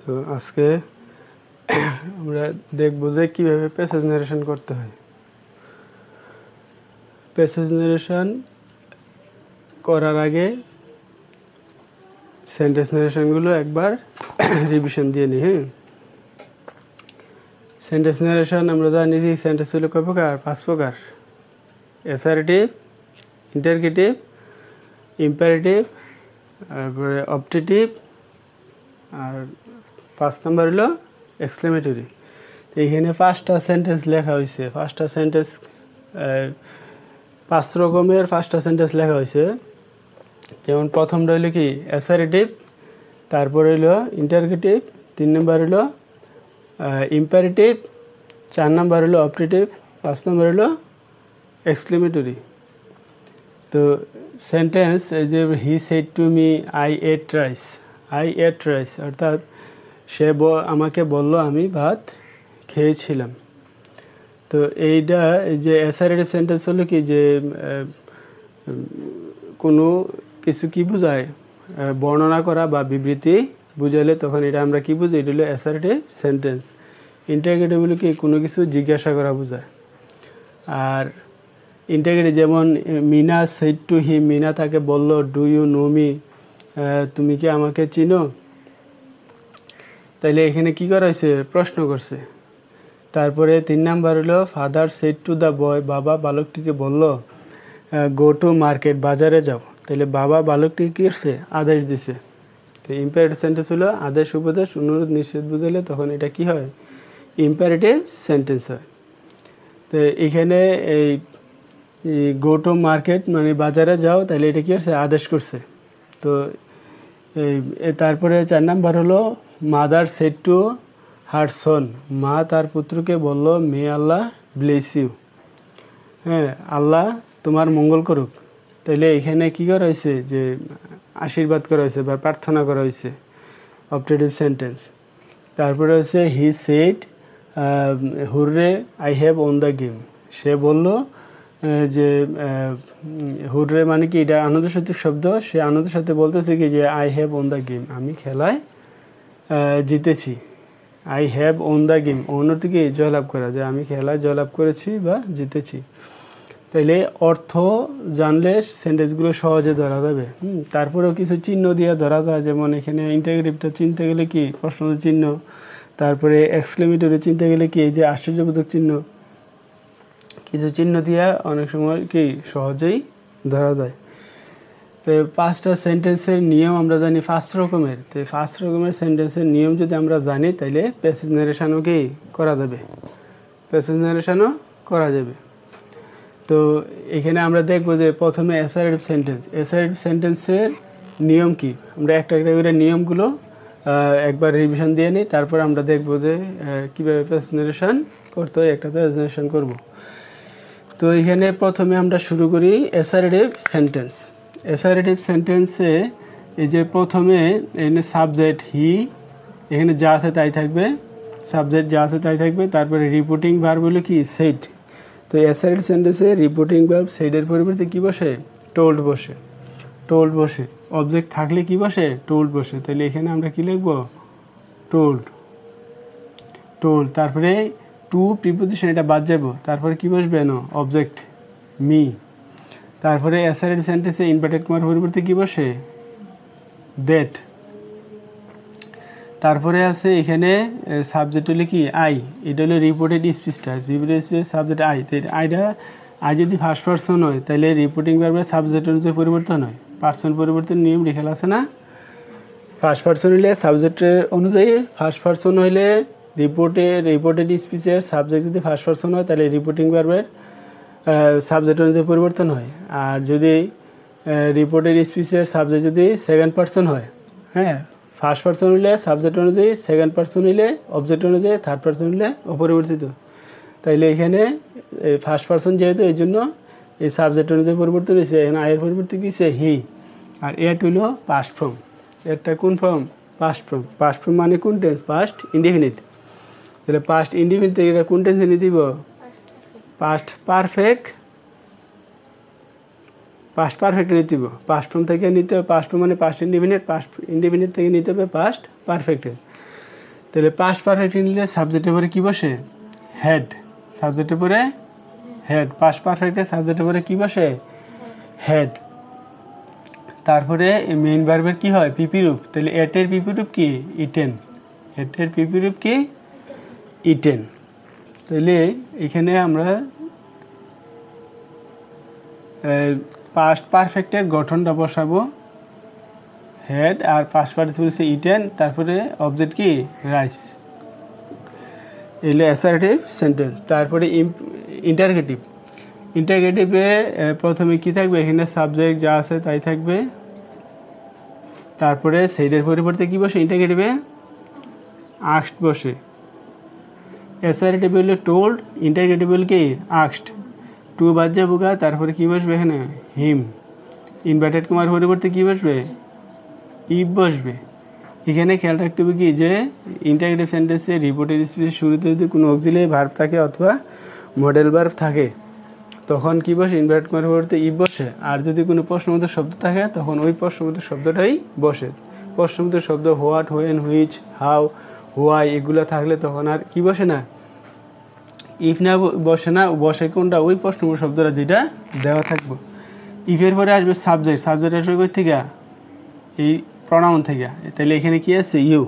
তো আজকে আমরা দেখব যে কিভাবে প্যাসেজ নারেশন করতে হয়। প্যাসেজ নারেশন করার আগে সেন্টেন্স নারেশনগুলো একবার রিভিশন দিয়ে নিই। হ্যাঁ, সেন্টেন্স নারেশন আমরা জানি যে সেন্টেন্স হলো কয় প্রকার? 5 প্রকার। অ্যাসার্টিভ, ইন্টারগেটিভ, ইম্পারেটিভ, তারপরে অবজেক্টিভ, আর 5 নাম্বার হলো এক্সক্লেমেটরি। তো এখানে 5টা সেন্টেন্স লেখা হয়েছে। 5টা সেন্টেন্স 5 রকমের 5টা সেন্টেন্স লেখা হয়েছে। যেমন প্রথমটা হইলো কি অ্যাসার্টিভ, তারপর হইলো ইন্টারগেটিভ, 3 নাম্বার হইলো ইম্পারেটিভ, 4 নাম্বার হলো অবজেক্টিভ, 5 নাম্বার হলো এক্সক্লেমেটরি। তো সেন্টেন্স এই যে he said to me I ate rice, I ate rice অর্থাৎ সে আমাকে বলল আমি ভাত খেয়েছিলাম। তো এইটা যে অ্যাসারেটিভ সেন্টেন্স হলো কি যে কোনো কিছু কি বোঝায়, বর্ণনা করা বা বিবৃতি বুঝাইলে তখন এটা আমরা কি বুঝি, এটা হলো অ্যাসারেটিভ সেন্টেন্স। ইন্টারগেটিভ হলো কি কোনো কিছু জিজ্ঞাসা করা বোঝায়। আর ইন্টারগেটিভ যেমন Meena said to him, Meena তাকে বলল ডু ইউ নো মি, তুমি কি আমাকে চিনো। তাইলে এখানে কি করা হয়েছে, প্রশ্ন করছে। তারপরে 3 নাম্বার হলো father said to the boy, বাবা বালকটিকে বলল গো টু মার্কেট, বাজারে যাও। তাহলে বাবা বালকটিকে কি করছে, আদেশ দিছে। তো ইম্পারেটিভ সেন্টেন্স হলো আদেশ, উপদেশ, অনুরোধ, নিষেধ বুঝাইলে তখন এটা কি হয়, ইম্পারেটিভ সেন্টেন্স হয়। তো এখানে এই গো টু মার্কেট মানে বাজারে যাও, তাহলে এটা কি করছে, আদেশ করছে। তো তারপরে 4 নাম্বার হলো mother said to her son, মা তার পুত্রকে বলল মে আল্লাহ ব্লেস ইউ, হ্যাঁ আল্লাহ তোমার মঙ্গল করুক। তাইলে এখানে কি করা হয়েছে, যে আশীর্বাদ করা হয়েছে বা প্রার্থনা করা হয়েছে, অবজেক্টিভ সেন্টেন্স। তারপরে হচ্ছে he said hurrah I have won the game, সে বলল যে হুররে মানে কি, এটা আনন্দসূচক শব্দ। সে আনন্দের সাথে বলতেছে কি যে I have won the game, আমি খেলায় জিতেছি। I have won the game, অন্য কি জয়লাভ করা, যে আমি খেলায় জয়লাভ করেছি বা জিতেছি। তাইলে অর্থ জানলে সেন্টেন্সগুলো সহজে ধরা যাবে। তারপরেও কিছু চিহ্ন দিয়ে ধরা যায়, যেমন এখানে ইন্টারগেটিভটা চিনতে গেলে কি প্রশ্ন চিহ্ন, তারপরে এক্সক্লেমেটরি চিনতে গেলে কি এই যে আশ্চর্যবোধক চিহ্ন, কিছু চিহ্ন দিয়ে অনেক সময় কি সহজেই ধরা যায়। তো 5টা সেন্টেন্সের নিয়ম আমরা জানি 5 রকমের। তো 5 রকমের সেন্টেন্সের নিয়ম যদি আমরা জানি তাইলে প্যাসেজ নারেশনও কি করা যাবে, প্যাসেজ নারেশনও করা যাবে। তো এখানে আমরা দেখবো যে প্রথমে অ্যাসারেটিভ সেন্টেন্স, অ্যাসারেটিভ সেন্টেন্সের নিয়ম কি, আমরা একটা একটা করে নিয়মগুলো একবার রিভিশন দিয়ে নিই। তারপর আমরা দেখবো যে কীভাবে প্যাসেজ নারেশন করতে হয়, একটা প্যাসেজ নারেশন করবো। তো এখানে প্রথমে আমরা শুরু করি অ্যাসারেটিভ সেন্টেন্স। অ্যাসারেটিভ সেন্টেন্সে এই যে প্রথমে এখানে সাবজেক্ট হি, এখানে যা আছে তাই থাকবে, সাবজেক্ট যা আছে তাই থাকবে। তারপরে রিপোর্টিং ভার্ব হলো কি সেড। তো অ্যাসারেটিভ সেন্টেন্সে রিপোর্টিং ভার্ব সেডের পরিবর্তে কি বসে, টোল্ড বসে, টোল্ড বসে। অবজেক্ট থাকলে কি বসে, টোল্ড বসে। তাহলে এখানে আমরা কি লিখবো, টোল্ড, টোল্ড। তারপরে টু প্রিপোজিশন, এটা বাদ যাবো। তারপরে কি বসবে না, অবজেক্ট মি। তারপরে অ্যাসারেটিভ সেন্টেন্সে ইনভার্টেড কমার পরিবর্তে কি বসে, দ্যাট। তারপরে আছে এখানে সাবজেক্ট হলে কি আই, এটা হলো রিপোর্টেড স্পিচটা, রিপোর্টেড স্পিচ সাবজেক্ট আই। আইটা আই যদি ফার্স্ট পারসন হয় তাহলে রিপোর্টিং ভার্বের সাবজেক্ট অনুযায়ী পরিবর্তন হয়। পার্সন পরিবর্তন নিয়ম লিখে আছে না, ফার্স্ট পারসন হইলে সাবজেক্টের অনুযায়ী, ফার্স্ট পারসন হইলে রিপোর্টেড স্পিচের সাবজেক্ট যদি ফার্স্ট পারসন হয় তাহলে রিপোর্টিং ভার্বের সাবজেক্ট অনুযায়ী পরিবর্তন হয়। আর যদি রিপোর্টেড স্পিচের সাবজেক্ট যদি সেকেন্ড পারসন হয়, হ্যাঁ ফার্স্ট পারসন হইলে সাবজেক্ট অনুযায়ী, সেকেন্ড পারসন হইলে অবজেক্ট অনুযায়ী, থার্ড পারসন হইলে অপরিবর্তিত। তাইলে এখানে ফার্স্ট পারসন যেহেতু এই জন্য এই সাবজেক্ট অনুযায়ী পরিবর্তন হয়েছে, এখানে আয়ের পরিবর্তন কীছে হি। আর এট হইল পাস্ট ফর্ম, এরটা কোন form, past form. Past form মানে কোন টেন্স, পাস্ট ইনডিফিনিট। তাহলে পাস্ট ইনডিফিনিট থেকে এটা কোন টেন্সে নিয়ে দিব, পাস্ট পারফেক্ট, পাস্ট পারফেক্ট নিতে হবে। পাস্ট ফর্ম থেকে নিতে হবে, পাস্ট ফর্ম মানে পাস্ট ইনডিফিনিট, পাস্ট ইনডিফিনিট থেকে নিতে হবে পাস্ট পারফেক্টের। তাহলে পাস্ট পারফেক্ট নিলে সাবজেক্টের পরে কি বসে? হেড। সাবজেক্টের পরে হেড। পাস্ট পারফেক্টে সাবজেক্টের পরে কি বসে? হেড। তারপরে মেইন ভার্বের কি হয়? পিপি রূপ। তাহলে এটের পিপি রূপ কি? ইটেন। এটের পিপি রূপ কি? ইটেন। তাহলে এখানে আমরা পাস্ট পারফেক্টের গঠনটা বসাবো হেড, আর পাস্ট পার্টিসিপল হচ্ছে ইটেন, তারপরে অবজেক্ট কি? রাইস। এগুলো অ্যাসার্টিভ সেন্টেন্স। তারপরে ইন্টারগেটিভ। ইন্টারগেটিভে প্রথমে কি থাকবে? এখানে সাবজেক্ট যা আছে তাই থাকবে। তারপরে সেইডের পরিবর্তে কি বসে? ইন্টারগেটিভে আস্কড বসে। অ্যাসার্টিভ হলে টোল্ড, ইন্টারগেটিভ হলে কি? আস্কড। টু বাদ যাবো গা, তারপরে কি বসবে এখানে? হিম। ইনভার্টেড কমার পরিবর্তে কি বসবে? ইফ বসবে। এখানে খেয়াল রাখতে হবে কি যে ইন্টারগেটিভ সেন্টেন্সে রিপোর্টেড স্পিচের শুরুতে যদি কোনো অক্সিলিয়ারি ভার্ব থাকে অথবা মডেল ভার্ব থাকে তখন কি বসে? ইনভার্ট করার পরিবর্তে ইফ বসে। আর যদি কোনো প্রশ্নবোধক শব্দ থাকে তখন ওই প্রশ্নবোধক শব্দটাই বসে। প্রশ্নবোধক শব্দ what, when, which, how, why এগুলো থাকলে তখন আর কি বসে না? ইফ না বসে না, বসে কোনটা? ওই প্রশ্নবোধক শব্দটা যেটা দেওয়া থাকবে। ইফের পরে আসবে সাবজেক্ট। সাবজেক্ট আসবে কই থেকে? এই প্রনাউন থেকে। তাহলে এখানে কি আছে? ইউ।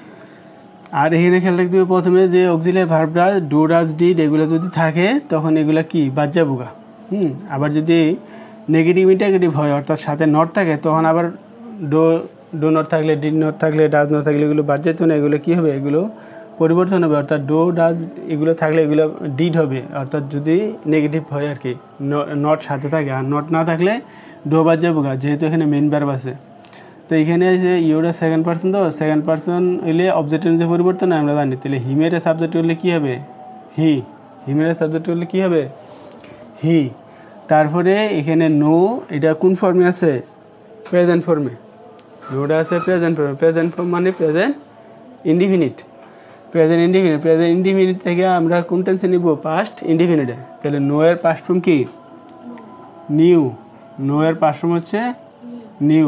আর এখানে খেয়াল রাখতে হবে প্রথমে যে অক্সিলিয়ারি ভার্বটা ডু, ডাজ, ডিড এগুলো যদি থাকে তখন এগুলা কি? বাদ যাবো গা। আবার যদি নেগেটিভ ইন্টারগেটিভ হয় অর্থাৎ সাথে নট থাকে তখন আবার ডো নট থাকলে, ডিড নট থাকলে, ডাজ নট থাকলে এগুলো বাদ যেত না। এগুলো কি হবে? এগুলো পরিবর্তন হবে। অর্থাৎ ডো, ডাজ এগুলো থাকলে এগুলো ডিড হবে, অর্থাৎ যদি নেগেটিভ হয় আর কি, নট সাথে থাকে। আর নট না থাকলে ডো বাদ যাবো গা, যেহেতু এখানে মেইন ভার্ব আছে। তো এখানে যে ইউটা সেকেন্ড পার্সন, তো সেকেন্ড পার্সন হইলে অবজেক্টের যে পরিবর্তন আমরা জানি। তাহলে হিমের সাবজেক্ট হলে কি হবে? হি। হিমের সাবজেক্ট হলে কি হবে? হি। তারপরে এখানে নো, এটা কোন ফর্মে আছে? প্রেজেন্ট ফর্মে। নোটা আছে প্রেজেন্ট ফর্মে। প্রেজেন্ট ফর্ম মানে present indefinite. Present indefinite. Present indefinite থেকে আমরা কোন টেন্সে নিব? পাস্ট ইনডিফিনিটে। তাহলে নো এর পাস্ট ফর্ম কি? নিউ। নো এর পাস্ট ফর্ম হচ্ছে নিউ।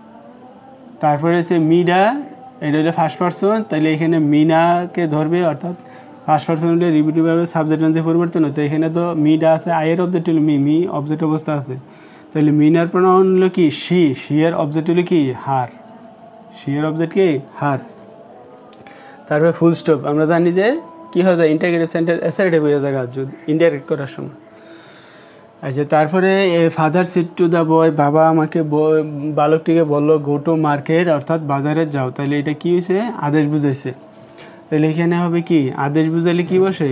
তারপরে হচ্ছে মিডা, এটা হলো ফার্স্ট পার্সন। তাহলে এখানে মিনাকে ধরবে, অর্থাৎ ফার্স্ট পার্সন হলে রিপিটিভ ভাবে সাবজেক্ট যে পরিবর্তন হতো। এখানে তো মিডা আছে, আয়ের অবজেক্ট হলো মি অবজেক্ট অবস্থা আছে। তাহলে মিনার প্রোনাউন হলো কি? শি। শি এর অবজেক্ট হলো কি? হার। শি এর অবজেক্ট কি? হার। তারপরে ফুল স্টপ। আমরা জানি যে কি হয়ে যায়? ইন্টারগ্রেটিভ সেন্টেন্স অ্যাসার্টিভ হয়ে যায় যদি ইনডাইরেক্ট করার সময়। আচ্ছা, তারপরে father said to the boy, বাবা আমাকে বালকটিকে বললো গো টু মার্কেট, অর্থাৎ বাজারে যাও। তাহলে এটা কি হয়েছে? আদেশ বুঝাইছে। তাহলে এখানে হবে কি? আদেশ বুঝালে কি বসে?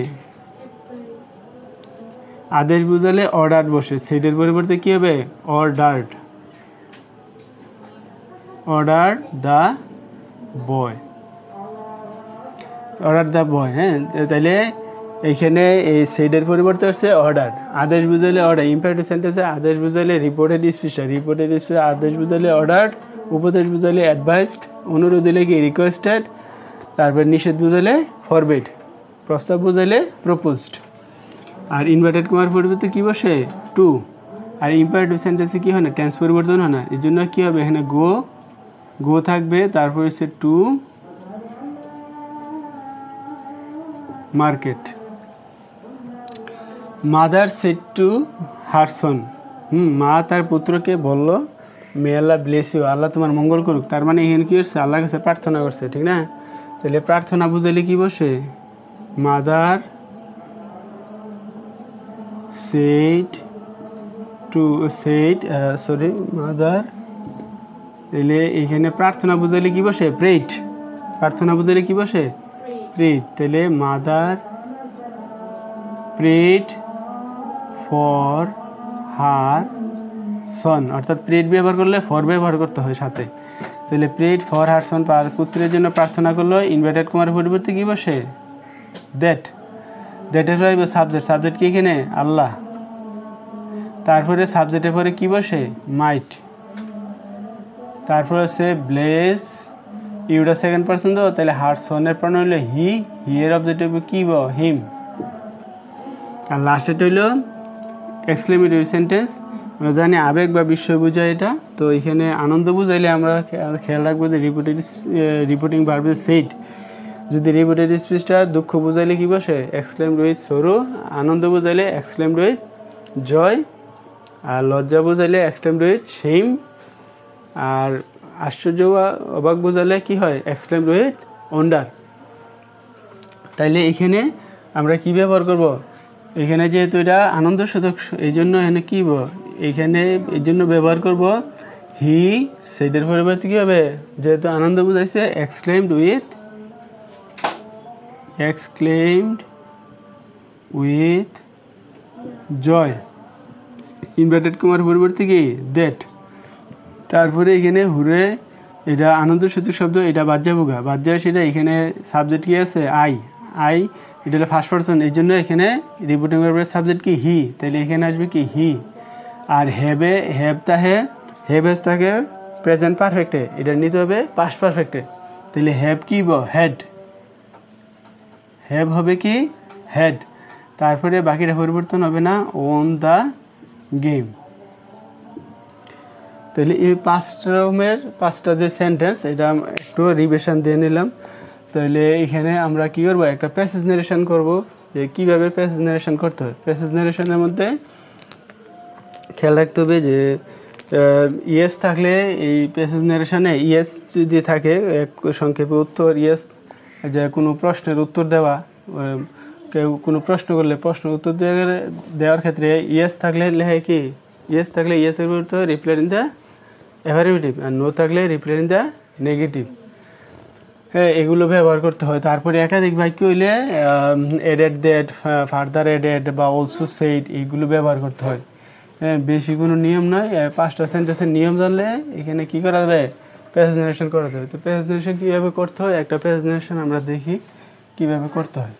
আদেশ বুঝালে অর্ডার বসে। সেটের পরিবর্তে কি হবে? Ordered. Order the boy. Order the boy. হ্যাঁ, তাহলে এইখানে এই সেডের পরিবর্তে হচ্ছে অর্ডার। আদেশ বুঝাইলে অর্ডার। ইম্পারেটিভ সেন্টেন্সে আদেশ বুঝাইলে রিপোর্টেড স্পিচ। রিপোর্টেড স্পিচ আদেশ বুঝাইলে অর্ডার। উপদেশ বুঝাইলে অ্যাডভাইসড। অনুরোধ দিলে কি? রিকোয়েস্টেড। তারপর নিষেধ বুঝাইলে ফরবিড। প্রস্তাব বুঝাইলে প্রপোজড। আর ইনভার্টেড কমার পরিবর্তে কি বসে? টু। আর ইম্পারেটিভ সেন্টেন্সে কি হয় না? টেন্স পরিবর্তন হয় না। এই জন্য কী হবে? এখানে গো থাকবে, তারপর হচ্ছে to market. Mother said to her son. মা তার পুত্রকে বলল মে আল্লাহ ব্লেস ইউ, আল্লাহ তোমার মঙ্গল করুক। তার মানে এখানে কি করছে? আল্লাহর কাছে প্রার্থনা করছে, ঠিক না? তাহলে প্রার্থনা বুঝাইলে কি বসে? Mother said to mother. তাহলে এখানে প্রার্থনা বুঝাইলে কি বসে? প্রেড। প্রার্থনা বুঝাইলে কি বসে? প্রেড। তাহলে mother prayed for her son, অর্থাৎ প্রেড ব্যবহার করলে ফর ব্যবহার করতে হয় সাথে। তাহলে প্রেড ফর হার সন, পুত্রের জন্য প্রার্থনা করলো। ইনভার্টেড কমার পরিবর্তে কি বসে? দ্যাট। দ্যাটের রইবে সাবজেক্ট। সাবজেক্ট কি এখানে? আল্লাহ। তারপরে সাবজেক্টের পরে কি বসে? মাইট। তারপরে হচ্ছে ব্লেস, ইউটা সেকেন্ড পার্সন তো, তাহলে হার সনের প্রণয় হলো হি। হি এর অবজেক্ট হবে কি? হিম। আর লাস্টেটা হইলো এক্সক্লেমেটরি সেন্টেন্স। আমরা জানি আবেগ বা বিস্ময় বোঝায় এটা। তো এখানে আনন্দ বুঝাইলে আমরা খেয়াল রাখবো যে রিপোর্টিং ভার্বের সেড। যদি রিপিটেড স্পিচটা দুঃখ বুঝাইলে কি বসে exclaimed with sorrow, Ananda বুঝাইলে exclaimed with joy, আর লজ্জা বুঝাইলে এক্সক্লেমড উইথ শেম, আর আশ্চর্য বা অবাক বোঝালে কি হয় এক্সক্লেমড উইথ ওয়ান্ডার। তাইলে এখানে আমরা কি ব্যবহার করব, এখানে যেহেতু এটা আনন্দসূচক এই জন্য এখানে কি এখানে এই জন্য ব্যবহার করব হি, সেটার পরিবর্তে কী হবে যেহেতু আনন্দ বুঝাইছে এক্সক্লেমড উইথ জয়, ইনভার্টেড কমার পরিবর্তে কি দ্যাট। তারপরে এখানে হুরে এটা আনন্দসূচক শব্দ, এটা বাদ যাবো বাদ যায়, সেটা এখানে সাবজেক্ট কি আছে আই, এটা হলো ফার্স্ট পারসন, এই জন্য এখানে রিপোর্টিং ভার্বের সাবজেক্ট কি হি, তাহলে এখানে আসবে কি হি। আর হ্যাভ থাকে প্রেজেন্ট পারফেক্টে, এটা নিতে হবে পাস্ট পারফেক্টে, তাহলে হ্যাভ কি হ্যাভ হবে কি হ্যাড। তারপরে বাকিটা পরিবর্তন হবে না, ওন দ্য গেম। তাহলে এই পাঁচটা যে সেন্টেন্স এটা একটু রিভিশন দিয়ে নিলাম। তাহলে এখানে আমরা কি করব, একটা প্যাসেজ নারেশন করব, যে কীভাবে প্যাসেজ নারেশন করতে হয়। প্যাসেজ নারেশনের মধ্যে খেয়াল রাখতে হবে যে ইয়েস থাকলে এই প্যাসেজ নারেশনে ইয়েস যদি থাকে সংক্ষেপে উত্তর, ইয়েস যে কোনো প্রশ্নের উত্তর দেওয়া, কেউ কোনো প্রশ্ন করলে প্রশ্নের উত্তর দেওয়ার ক্ষেত্রে ইয়েস থাকলে লেখে কি, ইয়েস থাকলে ইয়েসের উত্তর রিপ্লাই ইন দ্য অ্যাফার্মেটিভ, আর নো থাকলে রিপ্লাই ইন দ্য নেগেটিভ। হ্যাঁ, এগুলো ব্যবহার করতে হয়। তারপরে একাধিক বাক্য হইলে এডেড দ্যাট, ফার্দার এডেড বা অলসো সেইড, এইগুলো ব্যবহার করতে হয়। হ্যাঁ, বেশি কোনো নিয়ম নয়, পাঁচটা সেন্টেন্সের নিয়ম জানলে এখানে কি করা যাবে, প্যাসেজ নারেশন করা যাবে। তো প্যাসেজ নারেশন কীভাবে করতে হয়, একটা প্যাসেজ নারেশন আমরা দেখি কীভাবে করতে হয়।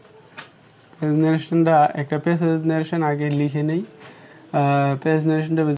প্যাসেজ নারেশনটা একটা প্যাসেজ নারেশন আগে লিখে নেই। প্যাসেজ নারেশনটা